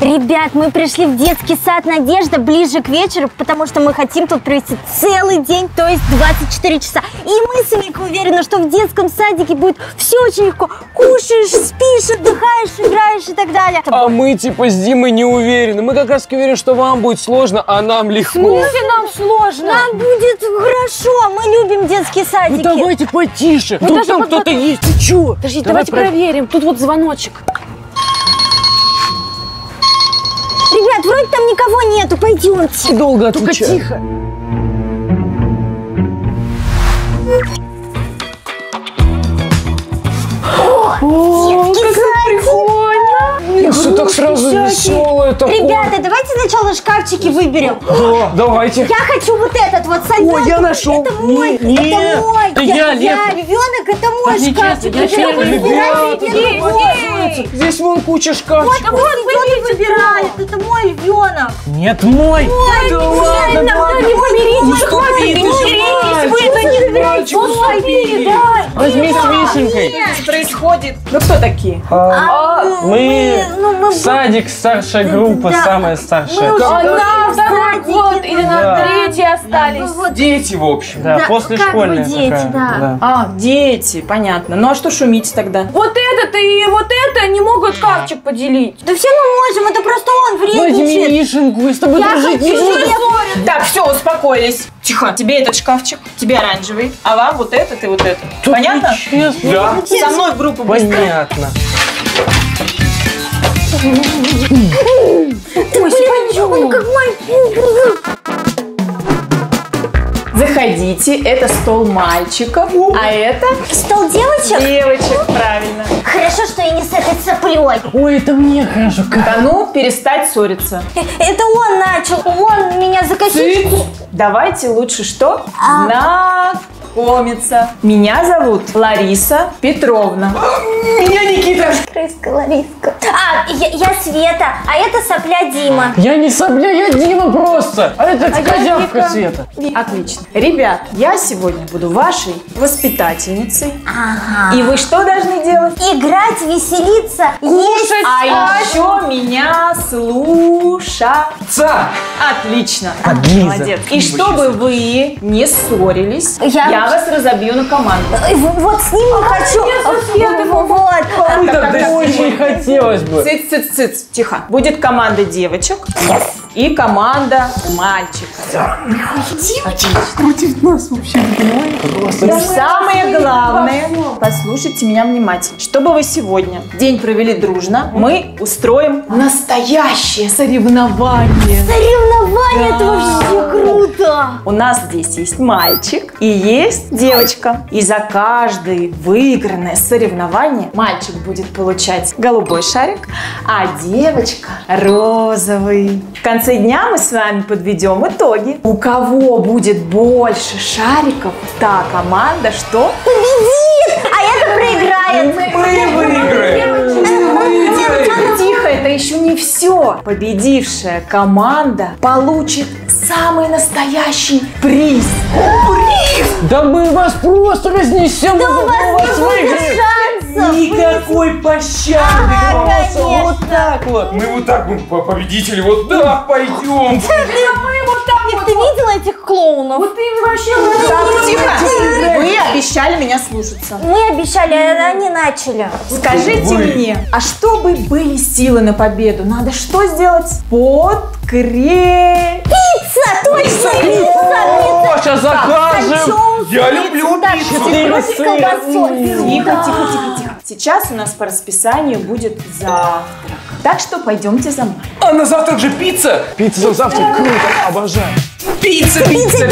Ребят, мы пришли в детский сад «Надежда» ближе к вечеру, потому что мы хотим тут провести целый день, то есть 24 часа. И мы с Эмилькой уверены, что в детском садике будет все очень легко. Кушаешь, спишь, отдыхаешь, играешь и так далее. А мы типа с Димой не уверены. Мы как раз уверены, что вам будет сложно, а нам легко. В смысле нам сложно? Нам будет хорошо, мы любим детские садики. Ну давайте потише. Ну, Тут там кто-то есть. Ты чё? Подожди, давайте проверим. Тут вот звоночек. Ребят, вроде там никого нету, пойдемте. Долго Только отвечай. тихо. О, как прикольно! Все так сразу веселое такое. Ребята, давайте сначала шкафчики выберем. Да, давайте. Я хочу вот этот вот с Ой, я нашел. Это мой, Не, это мой. это я, Лев. Ребенок, это мой Подожди, шкафчик. я первый. Ребята, здесь вон куча шкафчиков. Вот он выбирает, это мой ребенок. Нет, мой. Да ладно, не помиритесь, Уступи, ты же вы это не доверяете. Уступи, дай. Возьми с вишенкой. Что происходит? Ну кто такие? Мы мы садик, старшая группа, Да. самая старшая. Мы уже На второй садике, год или на Да. третий остались? Дети, в общем. Да, Да, после как бы школьная дети, такая. да. А, дети, понятно. Ну а что шумите тогда? Вот этот и вот это не могут шкафчик поделить. Да все мы можем, это просто он Возьми вредничает. вишенку, я с тобой дружить не буду. Так, все, успокоились. Тихо. Тебе этот шкафчик, тебе оранжевый, а вам вот этот и вот этот. Понятно? Честно? Да. Со мной в группу быстро. Понятно. Он как маленький. Заходите, это стол мальчиков, а это Стол девочек? девочек, правильно. Хорошо, что я не с этой соплей. Ой, это мне хорошо. А ну, перестать ссориться. Это он начал, он меня за косичку. Давайте лучше что? Знакомиться. Меня зовут Лариса Петровна. Меня Никита. Крыска, Лариска. Я Света, а это сопля Дима. Я не сопля, я Дима просто. А это козявка Света. Отлично. Ребят, я сегодня буду вашей воспитательницей. Ага. И вы что должны делать? Играть, веселиться, есть. А еще меня слушаться. Отлично. Молодец. И чтобы вы не ссорились, я вас разобью на команду. Вот с ним не хочу. Вот. Ой, так очень хотелось бы. Цыц. Тихо. Будет команда девочек и команда мальчиков. Против нас вообще И самое главное, послушайте меня внимательно. Чтобы вы сегодня день провели дружно, мы устроим настоящее соревнование. Соревнования, это вообще круто. У нас здесь есть мальчик и есть девочка. И за каждое выигранное соревнование мальчик будет получать голубой шарик, а девочка розовый. В конце дня мы с вами подведем итоги. У кого будет больше шариков, та команда что? Победит, а это проиграет. Мы выиграем. Тихо, это еще не все. Победившая команда получит самый настоящий приз. Да мы вас просто разнесем. Да у вас не будет шансов. Никакой пощады. Ага, просто конечно. вот так вот. Мы вот так будем победители, вот да, пойдем. Ты видела этих клоунов? Вот ты вообще... Так, тихо. Вы обещали меня слушаться. Мы обещали, а они начали. Скажите мне, а чтобы были силы на победу, надо что сделать? Подкрепить. Пицца, точно, пицца. Сейчас закажем. Я люблю пиццу. С колбасой. Тихо. Сейчас у нас по расписанию будет завтрак. Так что пойдемте за мной. А на завтрак же пицца. Пицца завтрак круто, обожаю. Пицца. Пицца.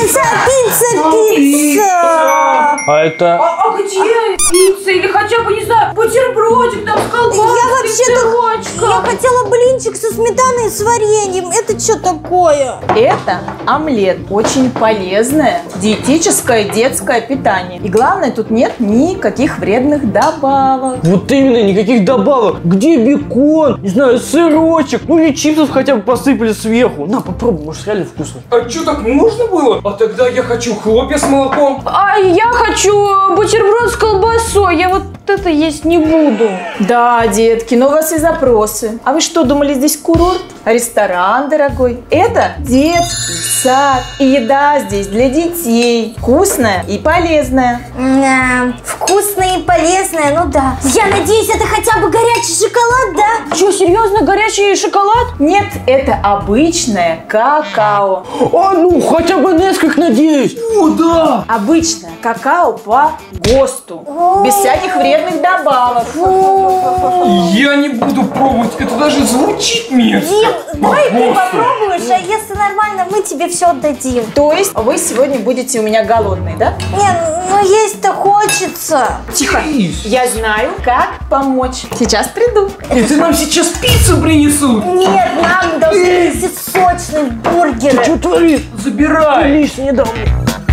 А это... А где пицца или хотя бы, не знаю, бутербродик там с колбаской, Я хотела блинчик со сметаной и с вареньем. Это что такое? Это омлет. Очень полезное диетическое детское питание. И главное, тут нет никаких вредных добавок. Вот именно, никаких добавок. Где бекон? Не знаю, сырочек. Ну или чипсов хотя бы посыпали сверху. На, попробуй, может реально вкусно. А что, так можно было? А тогда я хочу хлопья с молоком. А я хочу бутерброд с колбасой. Я вот это есть не буду. Да, детки, но у вас и запросы. А вы что, думали, здесь курорт? Ресторан дорогой? Это детский сад. И еда здесь для детей. Вкусная и полезная. Вкусное и полезное, ну да. Я надеюсь, это хотя бы горячий шоколад, да? Что, серьезно, горячий шоколад? Нет, это обычное какао. А ну, хотя бы Несквик, надеюсь. О, да! Обычное какао по ГОСТу. Без всяких вредных добавок. Я не буду пробовать, это даже звучит мерзко. Дим, давай ты попробуешь, а если нормально, мы тебе все отдадим. То есть вы сегодня будете у меня голодные, да? Не, ну есть-то хочется. Тихо. Я знаю, как помочь. Сейчас приду. Это нам сейчас пиццу принесут. Нет, нам должны принести сочный бургер. Что творишь? Забирай. Лишь не дал мне.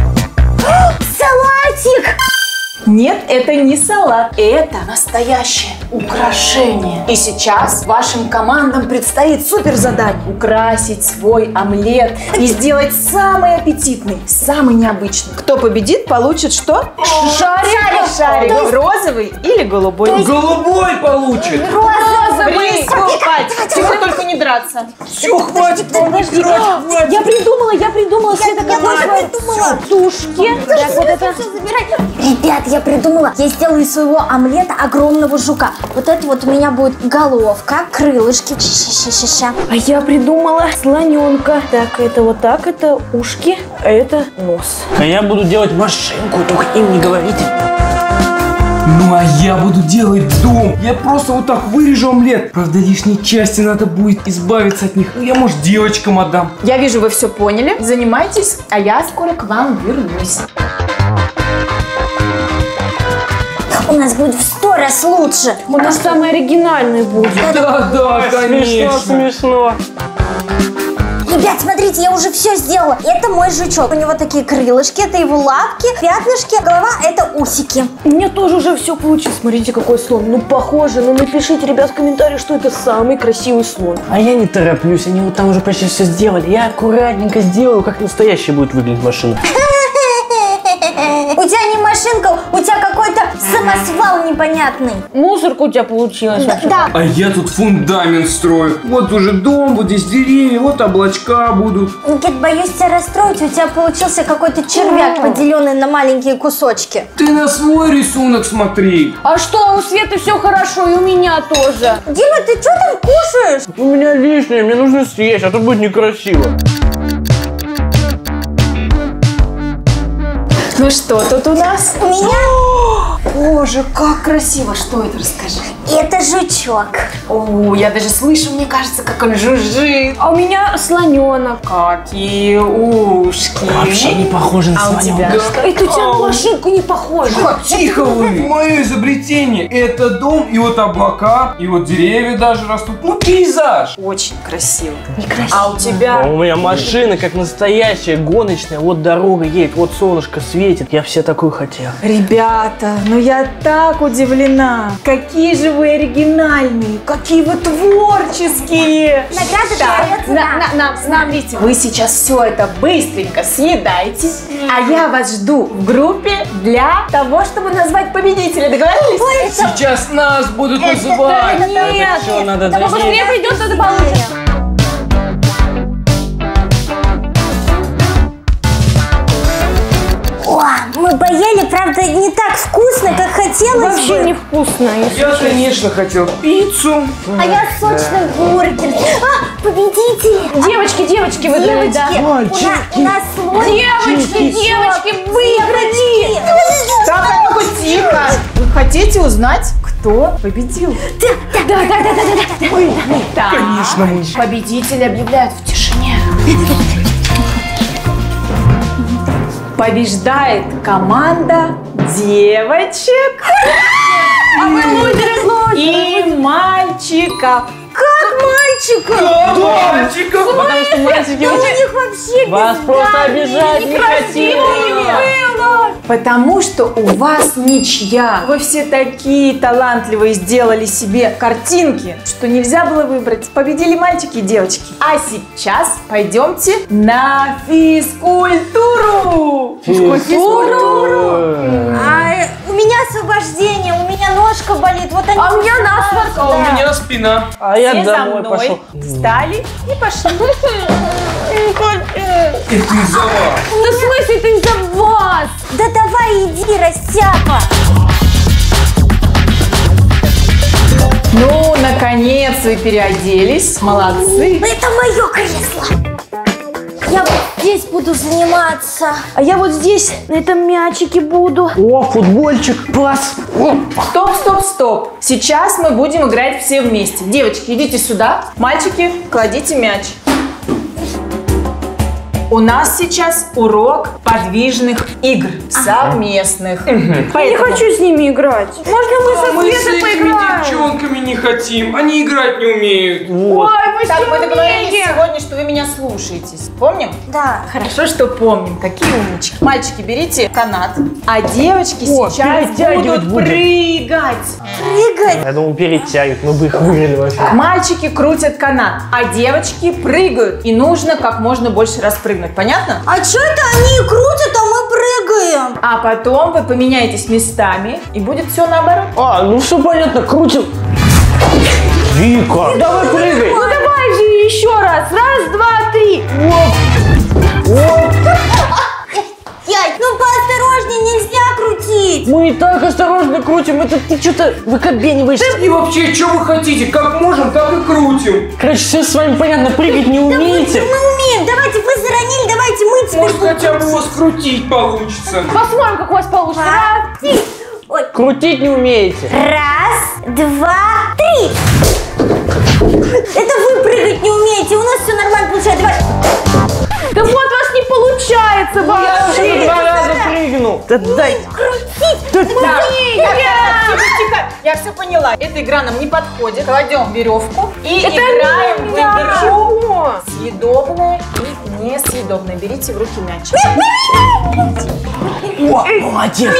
Салатик! Нет, это не салат. Это настоящее украшение. И сейчас вашим командам предстоит супер задание. Украсить свой омлет и сделать самый аппетитный, самый необычный. Кто победит, получит что? Шарик. Шарик. Розовый или голубой? Голубой получит. Приступать. Всего только не драться. Все, хватит. Я придумала, Света, какой придумала. тушки. Так, вот это. Все забирай. Ребят, я придумала. Я сделаю из своего омлета огромного жука. Вот это вот у меня будет головка, крылышки. Ща. А я придумала слоненка. Так, это вот так, это ушки, а это нос. А я буду делать машинку, только им не говорите. Ну а я буду делать дом. Я просто вот так вырежу омлет. Правда, лишней части надо будет избавиться от них. Ну, я, может, девочкам отдам. Я вижу, вы все поняли. Занимайтесь, а я скоро к вам вернусь. У нас будет в 100 раз лучше. У нас самый оригинальный будет. Да, конечно. Смешно. Ребят, смотрите, я уже все сделала. Это мой жучок. У него такие крылышки, это его лапки, пятнышки, голова — это усики. У меня тоже уже все получилось. Смотрите, какой слон. Ну, похоже. Ну, напишите, ребят, в комментариях, что это самый красивый слон. А я не тороплюсь, они вот там уже почти все сделали. Я аккуратненько сделаю, как настоящая будет выглядеть машина. У тебя не машинка, у тебя какой-то самосвал непонятный. Мусорка у тебя получилась вообще. Да. А я тут фундамент строю. Вот уже дом, вот здесь деревья, вот облачка будут. Никит, боюсь тебя расстроить, у тебя получился какой-то червяк, поделенный на маленькие кусочки. Ты на свой рисунок смотри. А что, у Светы все хорошо, и у меня тоже. Дима, ты что там кушаешь? У меня лишнее, мне нужно съесть, а то будет некрасиво. Ну что тут у нас? У меня Боже, как красиво. Что это, расскажи. это жучок. О, я даже слышу, мне кажется, как он жужжит. А у меня слоненок. Какие ушки. Вообще не похоже на А у слоненка. тебя? Это у тебя на машинку не похоже. Тихо вы! Мое изобретение. Это дом, и вот облака, и вот деревья даже растут. Ну, пейзаж. Очень красиво. А у тебя? А у меня машина как настоящая, гоночная. Вот дорога едет, вот солнышко светит. Я все такую хотел. Ребята, ну я так удивлена. Какие же вы оригинальные, какие вы творческие. Награда Так, дается нам. смотрите, вы сейчас все это быстренько съедаете, а я вас жду в группе для того, чтобы назвать победителя. Договорились? Сейчас нас будут называть. Нет, Что надо да побыстрее придет, это получится. О, мы поели, правда, не так вкусно, как хотелось Вообще бы. невкусно. Я, конечно, хотел пиццу. А я сочный бургер. А, победители! Девочки, выиграли, да? Девочки, у нас слой. Девочки, выиграли! Так, а ну-ка, тихо. Вы хотите узнать, кто победил? Да. Так, Конечно, мы. победителя объявляют в тишине. Побеждает команда девочек и мальчиков. Как мальчик? мальчиков. Мальчиков! Потому что мальчики Да у них вообще вас просто обижать не хотели. Потому что у вас ничья. Вы все такие талантливые сделали себе картинки, что нельзя было выбрать. Победили мальчики и девочки. А сейчас пойдемте на физкультуру. У меня освобождение, у меня ножка болит. Вот они. А у меня насморк. А у меня спина. А я Все за домой мной пошел. встали и пошли. Это из-за вас. Да в смысле это из-за вас? Да давай иди, растяпа. Ну, наконец вы переоделись. Молодцы. Это мое кресло. Я вот здесь буду заниматься. А я вот здесь на этом мячике буду. О, футбольчик, пас. Стоп, стоп, стоп. Сейчас мы будем играть все вместе. Девочки, идите сюда. Мальчики, кладите мяч. У нас сейчас урок подвижных игр совместных. Я не хочу с ними играть. Можно мы со Мы с Светой этими поиграем? девчонками не хотим. Они играть не умеют. Вот. Так, мы договорились сегодня, что вы меня слушаетесь. Помним? Да. Хорошо, что помним. Какие умнички. Мальчики, берите канат, а девочки О, сейчас перетягивать будут будем. прыгать. Прыгать. Я думал, перетягивать, мы бы их выиграли вообще. Мальчики крутят канат, а девочки прыгают. И нужно как можно больше раз прыгнуть. Понятно? А что это они крутят, а мы прыгаем? А потом вы поменяетесь местами, и будет все наоборот. А, ну все понятно, крутим. Вика, давай прыгай. Ну давай же еще раз. Раз, два, три. Дядь, ну поосторожнее, нельзя крутить. Мы и так осторожно крутим, это ты что-то выкобениваешься. И вообще, что вы хотите? Как можем, так и крутим. Короче, все с вами понятно, прыгать не умеете. Мы умеем, давайте вы заронили, давайте мы теперь Может, будем хотя бы вас крутить получится. Посмотрим, как у вас получится. Раз. крутить. Ой. Крутить не умеете. Раз, два, три. Это вы прыгать не умеете, у нас все нормально получается. Давай. Да вот у вас не получается, Я бабушка. уже 2 раза прыгнул. Да дай. Крутить. Так, тихо, я все поняла. Эта игра нам не подходит. Кладем веревку и играем в игру съедобное и несъедобное. Берите в руки мяч. О, молодец.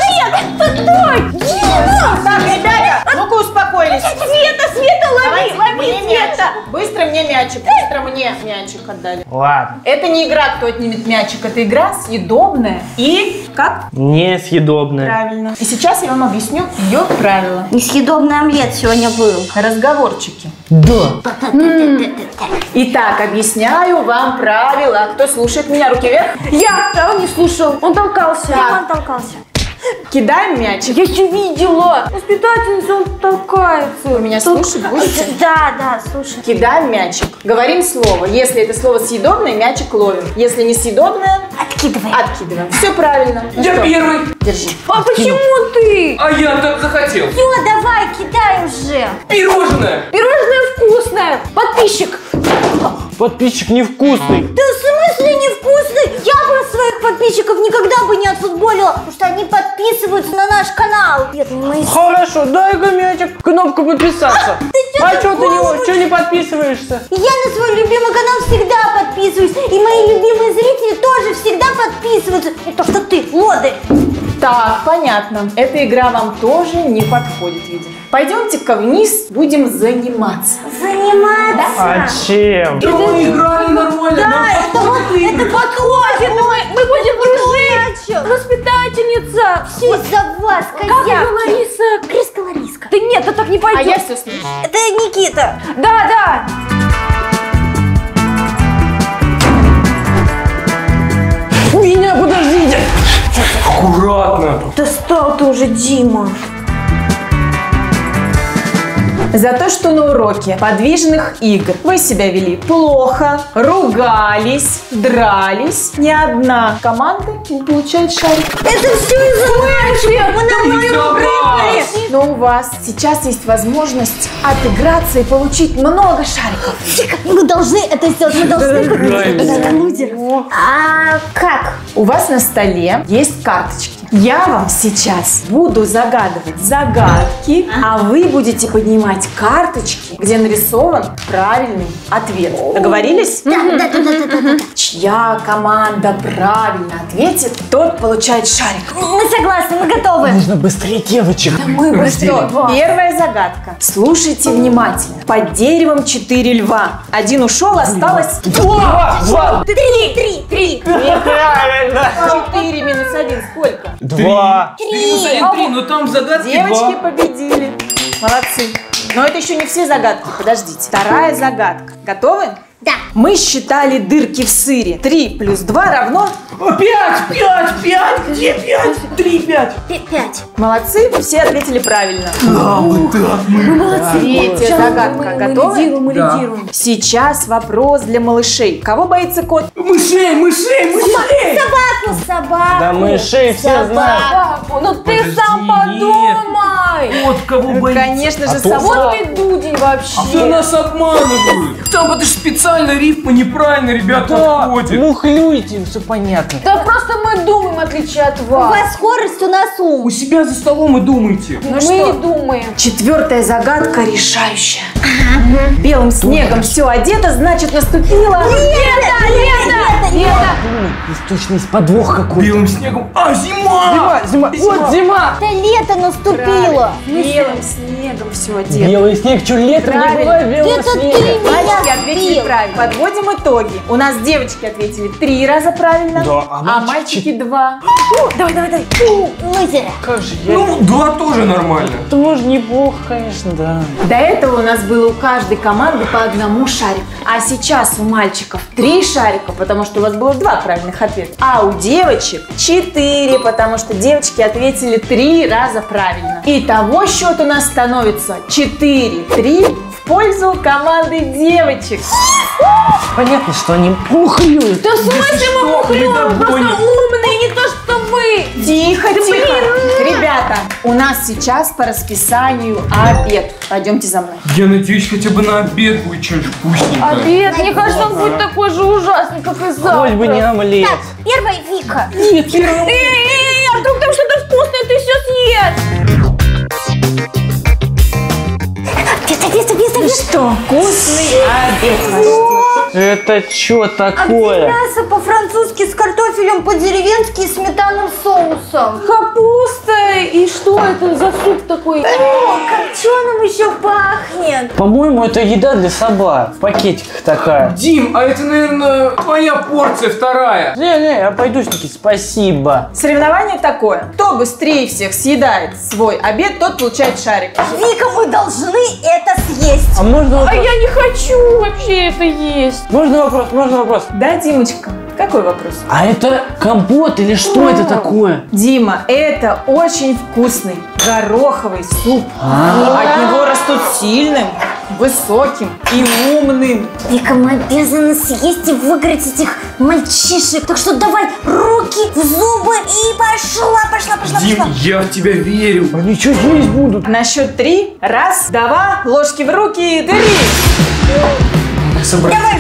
Так, ребята, ну-ка успокоились. Света, Давайте лови мне мячик. Быстро мне мячик, быстро мне мячик отдали. Ладно. Это не игра, кто отнимет мячик, это игра съедобная и как? Несъедобное. Правильно. И сейчас я вам объясню ее правила. Несъедобный омлет сегодня был. Разговорчики. Да. Итак, объясняю вам правила. Кто слушает меня? Руки вверх. А он не слушал, он толкался. Он толкался. Кидаем мячик. Я еще видела. Воспитательница, он толкается. Вы меня слушать будете? Да, слушай. Кидаем мячик. Говорим слово. Если это слово съедобное, мячик ловим. Если несъедобное, Откидывай. откидываем. Все правильно. Ну Я что, первый. держи. А почему ты? А я так захотел. Все, давай, кидай уже. Пирожное. Пирожное вкусное. Подписчик. Подписчик невкусный. Да в смысле невкусный? Я бы своих подписчиков никогда бы не отфутболила, потому что они подписываются на наш канал. Бедные мои. Хорошо, дай-ка мячик, кнопку подписаться. А что ты не подписываешься? Я на свой любимый канал всегда подписываюсь. И мои любимые зрители тоже всегда подписываются. Не то, что ты, лодырь. Так, понятно. Эта игра вам тоже не подходит, видимо. Пойдемте-ка вниз, будем заниматься. Заниматься. А чем? Да мы играли нормально. Да, это вот, это подходит. Мы будем дружить. Воспитательница. Все из-за вас, Как ее, козявки. Лариса? Криска-Лариска. Да нет, это так не А пойдет. я все слышу. Это Никита. Да. Меня подождите. Аккуратно. Достал ты уже, Дима. За то, что на уроке подвижных игр вы себя вели плохо, ругались, дрались, ни одна команда не получает шарик. Это все из-за мальчика. Мы нормально прыгали. Но у вас сейчас есть возможность отыграться и получить много шариков. Мы должны это сделать. Мы должны победить лузеров. А как? У вас на столе есть карточки. Я вам сейчас буду загадывать загадки, а вы будете поднимать карточки, где нарисован правильный ответ. Договорились? Да. Чья команда правильно ответит, тот получает шарик. Мы согласны, мы готовы. Нужно быстрее девочек. Что? Первая загадка. Слушайте внимательно. Под деревом 4 льва. Один ушел, осталось 2. 3. Неправильно. 4 минус 1. Сколько? 2. 3, но там загадки Девочки 2. победили. Молодцы. Но это еще не все загадки. Подождите. Вторая загадка. Готовы? Да. Мы считали дырки в сыре. 3 плюс 2 равно... 5. Где 5? 3, 5. 5. Молодцы, все ответили правильно. Молодцы. Третья загадка. Готовы? Мы Да. лидируем. Сейчас вопрос для малышей. Кого боится кот? Мышей. Собаку. Да мышей все знают. Папу, ну ты Подожди, сам подумай. Вот кого боится. Конечно же, то- собаку. Вот ты дудень вообще. Кто нас обманывают? Там это же специально рифма неправильно, ребята, отходит. Мухлюйте, все понятно. Да просто мы думаем, в отличие от У вас. вас скорость, у нас ум. У себя за столом и думайте. Ну Мы что? не думаем. Четвертая загадка решающая. Белым снегом все одето, значит наступило... Лето. Есть точно есть подвох какой-то. Белым снегом. А, зима! Зима. Вот зима. Это лето наступило. Белым снегом все одето. Белый снег, что летом не Правильно. бывает белого Это ты снега. Мальчики меня ответили сбил. правильно. Подводим итоги. У нас девочки ответили 3 раза правильно, Да, а мальчики 2. Давай. Лузеры. Как же я... Ну, 2 тоже нормально. Это может неплохо, конечно, да. До этого у нас было у каждой команды по одному шарику. А сейчас у мальчиков 3 шарика, потому что у вас было 2 правильных ответа. А у девочек 4, потому что девочки ответили 3 раза правильно. Итого счет у нас становится 4-3 в пользу команды девочек. Понятно, что они мухлюют. Да в смысле мы мухлёвы? Просто умные, не то что вы. Тихо. Ребята, у нас сейчас по расписанию обед. Пойдемте за мной. Я надеюсь, хотя бы на обед будет что-нибудь вкусненькое. Обед, мне кажется, он будет такой же ужасный, как и завтра. Хоть бы не омлет. Первая Вика. А вдруг там что-то вкусное ты все съешь? Где-то. Что? Вкусный обед. Это что А где такое? мясо по-французски с картофелем, по-деревенски и сметанным соусом? Капуста. И что это за суп такой? О, копченым еще пахнет. По-моему, это еда для собак. В пакетиках такая. Дим, а это, наверное, твоя порция вторая. Не, я пойду, Никит, спасибо. Соревнование такое. Кто быстрее всех съедает свой обед, тот получает шарик. Вика, мы должны это съесть. А можно А вопрос? я не хочу вообще это есть. Можно вопрос? Да, Димочка? Какой вопрос? А это компот или что это такое? Дима, это очень вкусный гороховый суп. От него растут сильным, высоким и умным. Вика, мы обязаны съесть и выиграть этих мальчишек. Так что давай руки в зубы и пошла. Дим, я в тебя верю. Они что есть будут? На счет 3. 1, 2, ложки в руки, 3. Давай,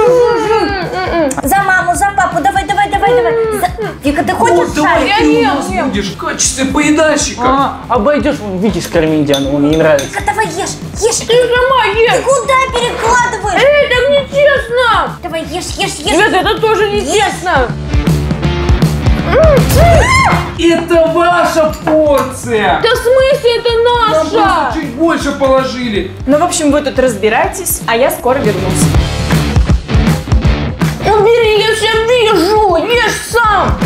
за маму, за папу, давай. Вика, ты хочешь шарик? Я Ты у ем, нас ем. будешь в качестве поедальщика. Обойдешь, вон, Вики скормить, он мне не нравится. Вика, давай ешь. Ты сама Ты ешь. куда перекладываешь? Так нечестно. Давай ешь. Ребята, это тоже нечестно. Это ваша порция. Да в смысле это Нам наша? просто чуть больше положили. Ну, в общем, вы тут разбирайтесь, а я скоро вернусь. Убери, я все вижу. Ешь сам.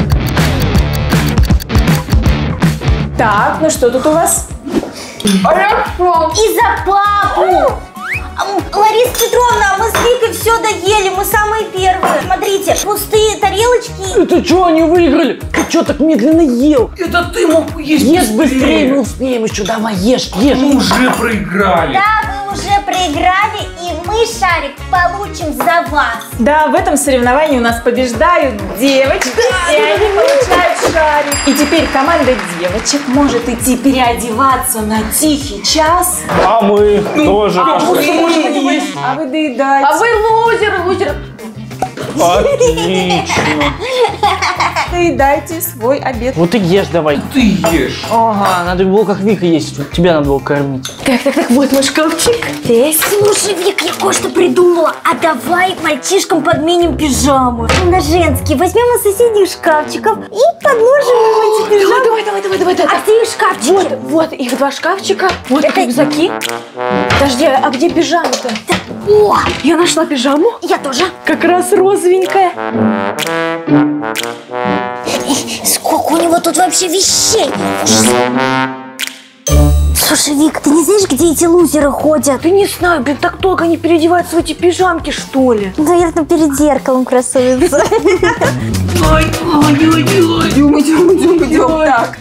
Так, ну что тут у вас? Хорошо. И за папу. Лариса Петровна, мы с Викой все доели, мы самые первые. Смотрите, пустые тарелочки. Это что, они выиграли? Ты что так медленно ел? Это ты мог есть Ешь быстрее, мы успеем еще. Давай, ешь. Мы уже проиграли. Да, вы уже проиграли, и мы шарик получим за вас. Да, в этом соревновании у нас побеждают девочки, и они получают шарик. И теперь команда девочек может идти переодеваться на тихий час. А мы тоже А пошли. вы доедаете. А вы лузеры. Отлично. доедайте свой обед. Вот и ешь давай. Ты ешь. Ага, надо было как Вика есть. Тебя надо было кормить. Так, вот мой шкафчик. Здесь. Слушай, Вик, я кое-что придумала. А давай мальчишкам подменим пижаму. На женские. Возьмем из соседних шкафчиков и подложим им эти пижамы. Давай. А где их шкафчики? Вот, их 2 шкафчика. Вот рюкзаки. Подожди, а где пижама-то? О, Я нашла пижаму. я тоже. Как раз розовенькая. Сколько у него тут вообще вещей? Ужас. Слушай, Вик, ты не знаешь, где эти лузеры ходят? Да не знаю, блин, так долго они переодеваются в эти пижамки, что ли? Наверное, перед зеркалом красуются. Идем так.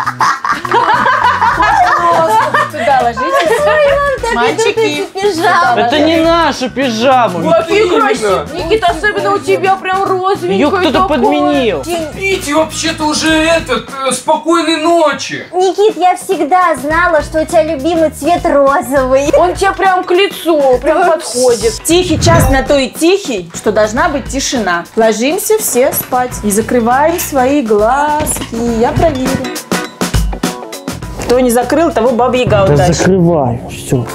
Сюда ложитесь. Мальчики. Это не наша пижама. Какие красивые. Никита, особенно у тебя прям розовенькая. Ее кто-то подменил. Вите, вообще-то уже спокойной ночи. Никит, я всегда знала, что у тебя любимый цвет розовый. Он тебе прям к лицу, прям подходит. Тихий час на то и тихий, что должна быть тишина. Ложимся все спать и закрываем свои глазки. Я проверю. Кто не закрыл, того баба-яга удачи. Закрывай. Все.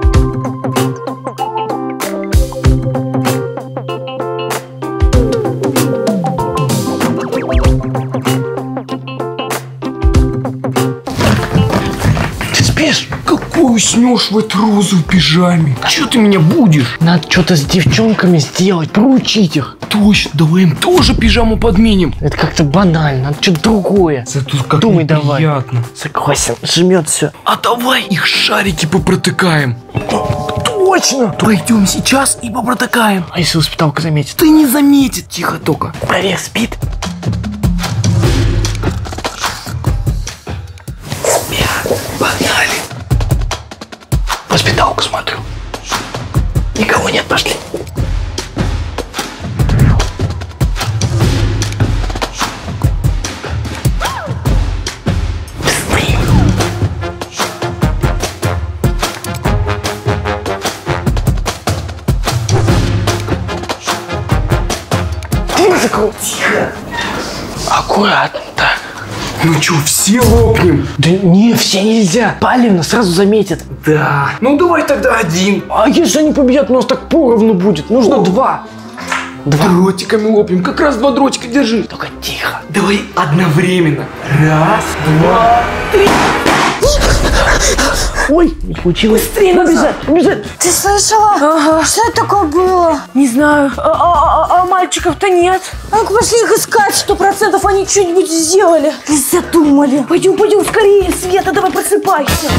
Ты спишь? Какой уснешь в этой розовой пижаме? Че ты меня будешь? Надо что-то с девчонками сделать, проучить их. Точно, давай им тоже пижаму подменим. Это как-то банально, надо что-то другое. Зато как Думай давай. неприятно. Согласен, жмет все. А давай их шарики попротыкаем. Точно! Пойдем сейчас и попротыкаем. А если воспиталка заметит? Ты не заметит, тихо только. Проверь, спит. Погнали. Воспиталку смотрю. Никого нет, пошли. Тихо. Аккуратно, так. Ну чё, все лопнем? Да не, все нельзя. Палевно сразу заметят. Да. Ну давай тогда один. А если они победят, у нас так поровну будет. Нужно 2. Дротиками лопнем. Как раз 2 дротика держи. Только тихо. Давай одновременно. Раз, 2, 3. Ой, не получилось. Быстрее побежать. Ты слышала? Ага. Что это такое было? Не знаю. А мальчиков-то нет. Ну-ка, пошли их искать. 100% они что-нибудь сделали. Задумали. Пойдем, скорее, Света, давай просыпайся.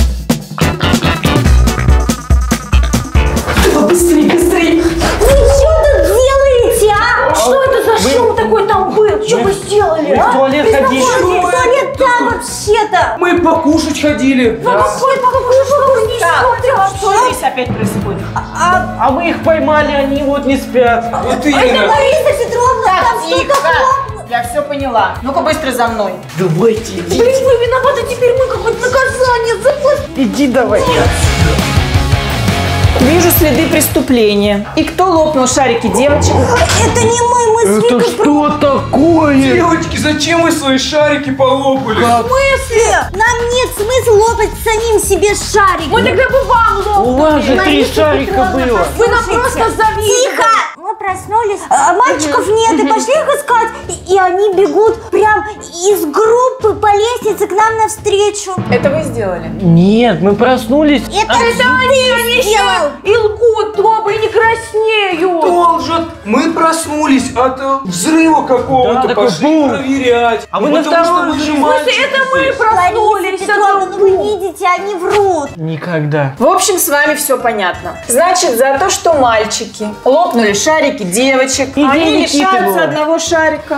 Быстрее. Вы что тут делаете, а? Что это за шум такой там был? Что вы сделали, Мы в а? туалет ходили. Туалет там вообще-то. Мы покушать ходили. Какой Что здесь опять происходит? А мы их поймали, они вот не спят. Это Это Лариса Петровна, там что-то хлопнуло. Я все поняла. Ну-ка быстро за мной. Давайте, иди. Блин, вы виноваты, теперь мы какое-то наказание заплатим. Иди давай. Вижу следы преступления. И кто лопнул шарики девочек? Это не мы с Это Викой что такое? Девочки, зачем вы свои шарики полопали? В смысле? Нам нет смысла лопать самим себе шарик. Мы тогда бы вам лопнули. У вас же 3 шарика было. Вы нам просто завидовали. Тихо! Мы проснулись, а мальчиков нет, и пошли их искать. И они бегут прям из группы по лестнице к нам навстречу. Это вы сделали? Нет, мы проснулись. Это они сделал. И лгут оба, и не краснеют. Должен. Мы проснулись от взрыва Да, какого-то, такой пошли бум. проверять. А вы на Потому что втором вы же взрыве. мальчики Это мы здесь. проснулись. Лариса Петровна, ну вы видите, они врут. Никогда. В общем, с вами все понятно. Значит, за то, что мальчики лопнули шарики девочек, Идея они Никиты лишаются была. одного шарика.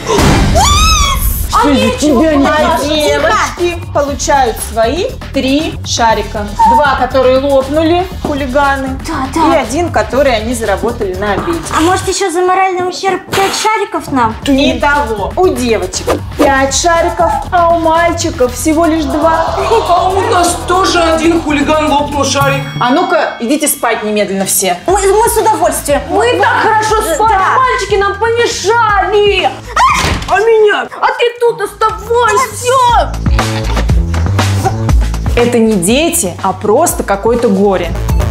Что из тебя, Никита? А девочки получают свои 3 шарика. 2, которые лопнули, хулиганы. Да. И 1, который они заработали на обеде. А может еще за моральный ущерб 5 шариков нам? Итого, у девочек 5 шариков, а у мальчиков всего лишь 2. А у нас тоже один хулиган лопнул шарик. А ну-ка, идите спать немедленно все. Мы с удовольствием. Мы так хорошо спали, Да. мальчики нам помешали. А меня? А ты тут оставайся! Это не дети, а просто какое-то горе.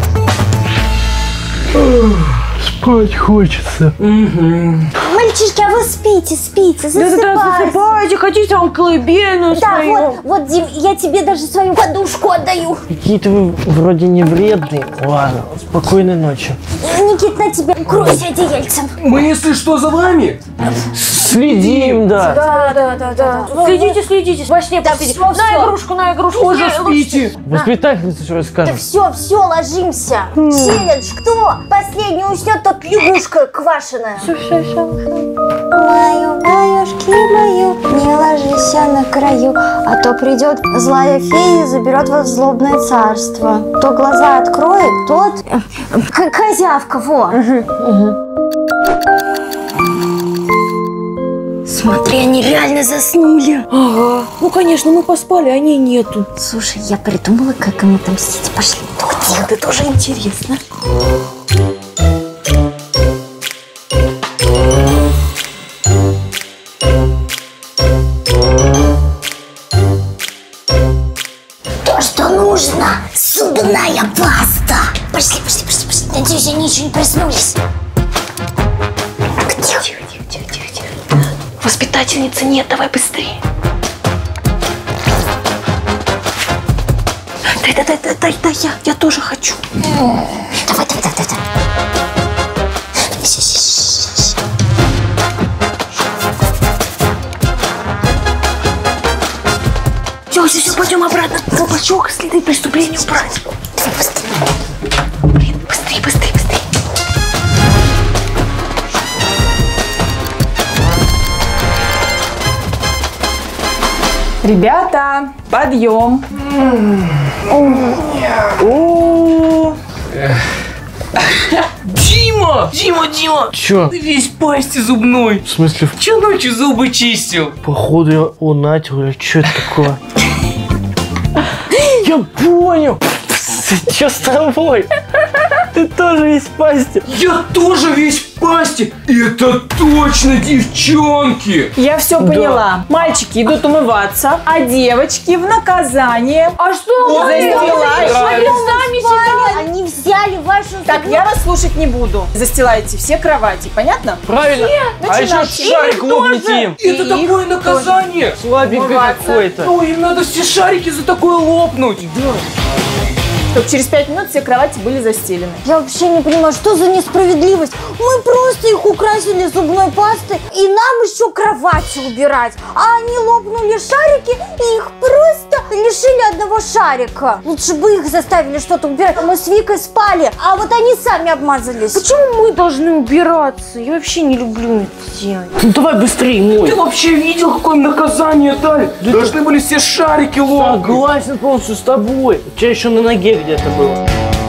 Спать хочется. Мальчишки, а вы спите, засыпайте. Да-да-да, засыпайте, хотите вам колыбельную Да, свою? вот, Дим, я тебе даже свою подушку отдаю. Какие-то вы вроде не вредные. Ладно, спокойной ночи. Никит, на тебе, укройся одеяльцем. Мы, если что, за вами. Следим, да. Да. Следите. Во сне посидите. всё. На игрушку. Тоже спите. Воспитательница что расскажет. Все, ложимся. Челлендж, кто последний уснет, тот лягушка квашеная. Баюшки, не ложись на краю, а то придет злая фея и заберет вас в злобное царство. Кто глаза откроет, тот козявка, во. Смотри, они реально заснули. Ага. Ну, конечно, мы поспали, а они нету. Слушай, я придумала, как им отомстить. Пошли. Это тоже интересно. То, что нужно. Зубная паста. Пошли. Надеюсь, они еще не проснулись. Тихо. Воспитательницы нет, давай быстрее. Дай, я тоже хочу. Давай. Все, пойдем обратно. Колпачок, следы преступления убрать. Давай быстрее. Блин, быстрее. Ребята, подъем. Дима! Чё? Ты весь в пасти зубной. В смысле? Че ночью зубы чистил? Походу я лунатил или что это такое? Я понял! Что с тобой? Ты тоже весь в пасти. Я тоже весь в пасти. Это точно девчонки. Я все поняла. Мальчики идут умываться, а девочки в наказание. А что Застилают. Они взяли вашу... Так, я вас слушать не буду. Застилаете все кровати, понятно? Правильно. А еще начинайте. шарик лопните им. Это И такое наказание. Слабенькое Умываться. какое-то. Ну, им надо все шарики за такое лопнуть. Чтобы через 5 минут все кровати были застелены. Я вообще не понимаю, что за несправедливость. Мы просто их украсили зубной пастой, и нам еще кровати убирать. А они лопнули шарики, и их просто лишили одного шарика. Лучше бы их заставили что-то убирать. Мы с Викой спали, а вот они сами обмазались. Почему мы должны убираться? Я вообще не люблю это делать. Ну давай быстрее мой. Ты вообще видел, какое наказание дали? Должны были все шарики лопнуть. Согласен полностью с тобой. У тебя еще на ноге где-то было.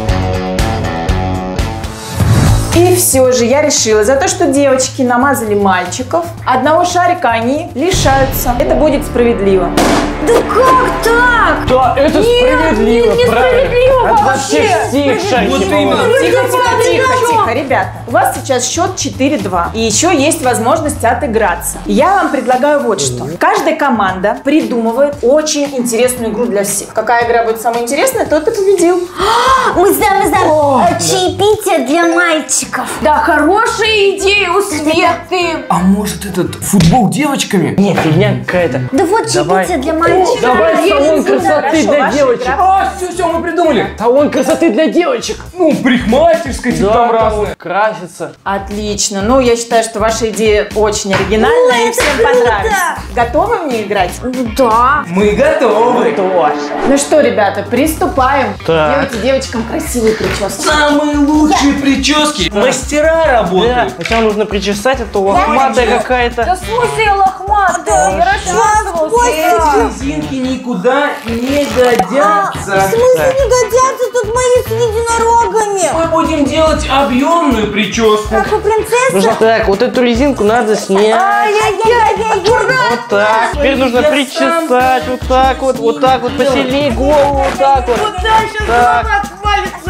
И все же я решила, за то, что девочки намазали мальчиков, одного шарика они лишаются. Это будет справедливо. Да как так? Да, это справедливо, несправедливо правильно. вообще все шарики. Вот именно. Тихо, ребята. У вас сейчас счет 4-2. И еще есть возможность отыграться. Я вам предлагаю вот что. Каждая команда придумывает очень интересную игру для всех. Какая игра будет самая интересная, тот и победил. Мы знаем. Чаепитие для мальчиков. Да, хорошая идея у Светы. А может этот футбол девочками? Не, фигня какая-то. Да вот Давай. чаепитие для мальчиков. Давай салон красоты Хорошо, для ваша девочек. игра. Все, мы придумали. Салон красоты для девочек. Ну, парикмахерская, типа там разные. Красится. Отлично. Ну, я считаю, что ваша идея очень оригинальная и всем понравится. Готовы мне играть? Да. Мы готовы. Ну что, ребята, приступаем. Так. Делайте девочкам красивые прически. Самые лучшие прически. Мастера Да, работают. сначала нужно причесать, а то лохматая Да какая-то. в смысле я лохматая? Я расчесывалась. Эти резинки никуда не годятся. В смысле не годятся тут мои с единорогами? Мы будем делать объемную прическу. Как у принцессы? Нужно так, вот эту резинку надо снять. Вот так. Теперь нужно Я причесать, вот так вот посильнее голову, вот так вот. Так.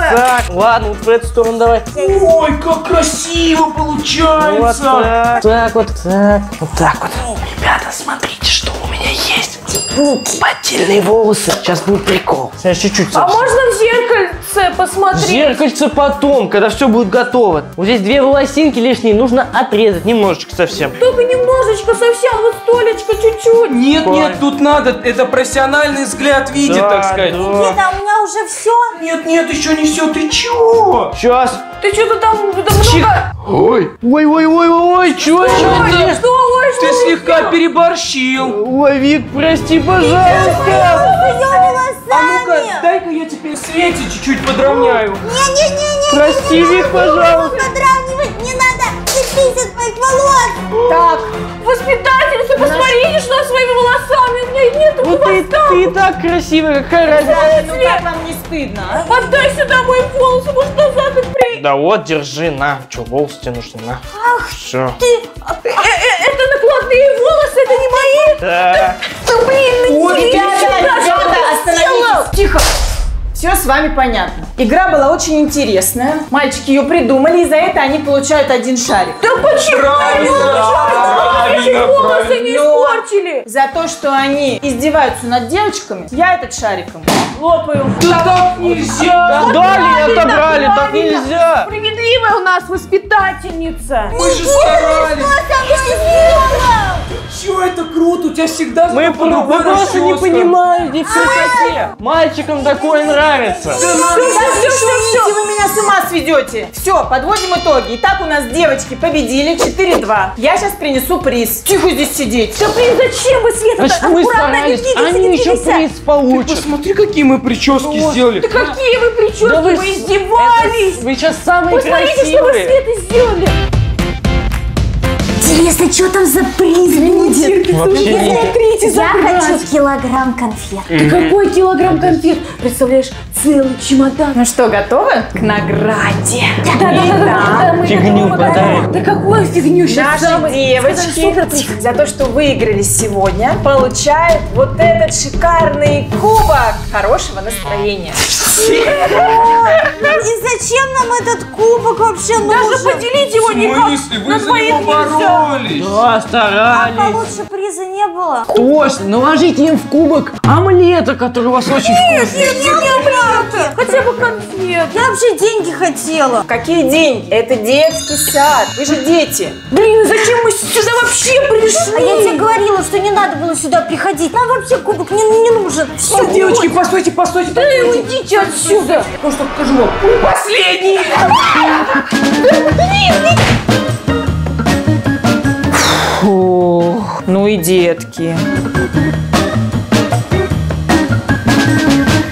Так, ладно, вот в эту сторону давай. Ой, как красиво Вот получается! так. Так вот, так. Вот так вот. Ребята, смотрите, что у меня есть. Поддельные волосы. Сейчас будет прикол. Сейчас чуть-чуть. А можно в зеркальце посмотреть? Зеркальце потом, когда все будет готово. Вот здесь 2 волосинки лишние, нужно отрезать немножечко совсем. Только немножечко, совсем, вот столечко чуть-чуть. Нет, нет, тут надо, это профессиональный взгляд видит, Да, так сказать. да. Деда, у меня уже все. Нет, нет, еще не все, ты чего? Сейчас. Ты что-то там много... Ой, Ой, чё Ой, это? что? Ой, ты что? слегка переборщил. Ой, Вик, прости, пожалуйста. А ну-ка, дай-ка я теперь Свете чуть-чуть подровняю. Не-не-не-не. Прости, Вик, пожалуйста. Подравнивать не надо. Цепись от моих волос. Так, воспитательница, посмотрите, что с своими волосами. У меня нет Ну ты и так красивая, какая разница? Ну как вам не стыдно, а? Отдай сюда мои волосы, может, назад их при... Да вот, держи, на. Че, волосы тебе нужны, на. Все. Это накладные волосы, это не мои. Да. Ой, ребята, остановитесь. Тихо. Все с вами понятно. Игра была очень интересная. Мальчики ее придумали, и за это они получают 1 шарик. Да почему? Правильно, Волосы не Но испортили. за то, что они издеваются над девочками, я этот шариком лопаю. Да так нельзя! Дали, отобрали, так нельзя. Справедливая у нас воспитательница. Мы же старались! Чё, это круто, у тебя всегда Вы просто не понимаете в красоте. Мальчикам такое нравится. Все, вы меня с ума сведете. Все, подводим итоги. Итак, у нас девочки победили 4-2. Я сейчас принесу приз. Тихо здесь сидеть. Да блин, зачем вы, Света, Значит, так мы аккуратно старались, ведите, они сидите, еще сидите. приз получат. Посмотри, какие мы прически сделали. Да какие вы прически, Да вы издевались. Вы сейчас самые Посмотрите, что вы, красивые. Света, сделали. Интересно, что там за приз будет? Вообще не. Смотрите, Я хочу килограмм конфет. Ты какой килограмм конфет? Представляешь, целый чемодан. Ну что, готовы к награде? Да, мы Фигню готовы. подарим. Да какую фигню сейчас? Наши девочки за то, что выиграли сегодня, получают вот этот шикарный кубок хорошего настроения. И зачем нам этот кубок вообще Даже нужен? поделить его В никак. смысле? Вы на за двоих него нельзя. боролись. Да, старались. Получше приза не было. Точно, наложите им в кубок омлета, который у вас очень вкусный. Хотя бы конфет. Я вообще деньги хотела. Какие деньги? Это детский сад. Вы же дети. Блин, зачем мы сюда вообще пришли? А я тебе говорила, что не надо было сюда приходить. Нам вообще кубок не нужен. Все. Девочки, постойте, постойте. Да уйдите отсюда. Просто покажу вам. Последний! Фу, ну и детки.